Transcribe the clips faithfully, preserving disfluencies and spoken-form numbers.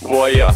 boy, yeah.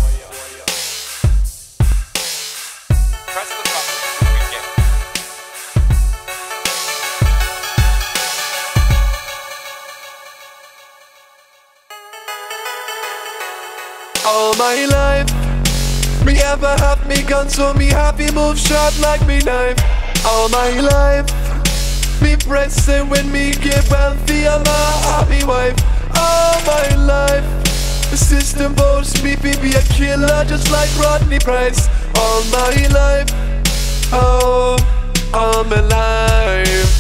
All my life, me ever have me gun, so me happy move sharp like me knife. All my life, me pressing when me give wealthy, I'm a happy wife. All my life, the system boasts me be be a killer just like Rodney Price. All my life, oh, all my life.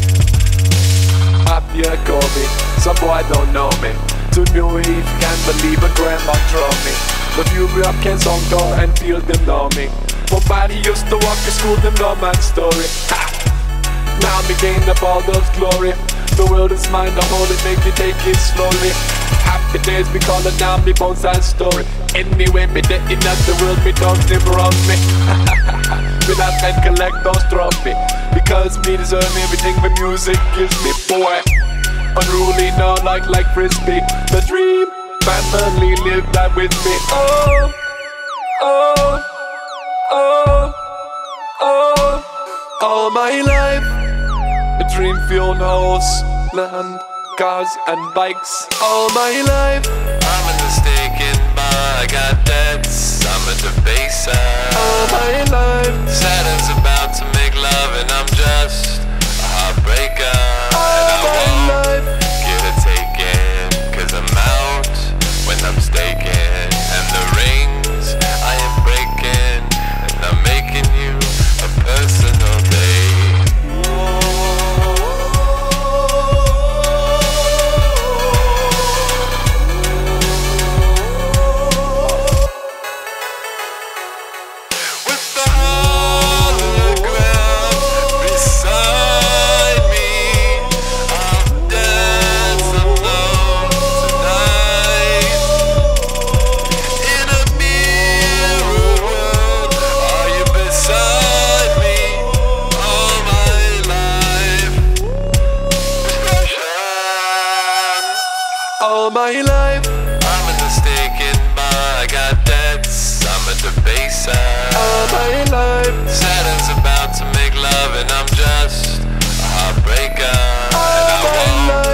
Happy a Kobe, some boy don't know me. To New Eve, can't believe a grandma draw me. The fury up can song door and feel them know me. Nobody used to walk to school, them know my story. Ha! Now me gain up all those glory. The world is mine, the hold it, make me take it slowly. Happy days, we call it now me bones and story. Anyway, me the in the world, me dogs live around me. Me not can collect those trophies, because me deserve everything my music gives me, boy. Unruly, no like like frisbee. The dream, family live that with me. Oh, oh, oh, oh. All my life, a dream filled house, land, cars and bikes. all my life, I'm a mistaken, but I got debts. I'm a debaser. all my life, Saturn's about to make love, and I'm just a heartbreaker. all And I my won't life. get it taken, cause I'm out when I'm staking. And the rings I am breaking, and I'm making you a personal day. With the hologram beside me, I'll dance alone tonight. In a mirror world, are you beside me all my life? Depression. All my life, I'm a mistaken, but I got debts. I'm a debaser. all my life, Saturn's about to make love, and I'm just a heartbreaker. And I all my won't life.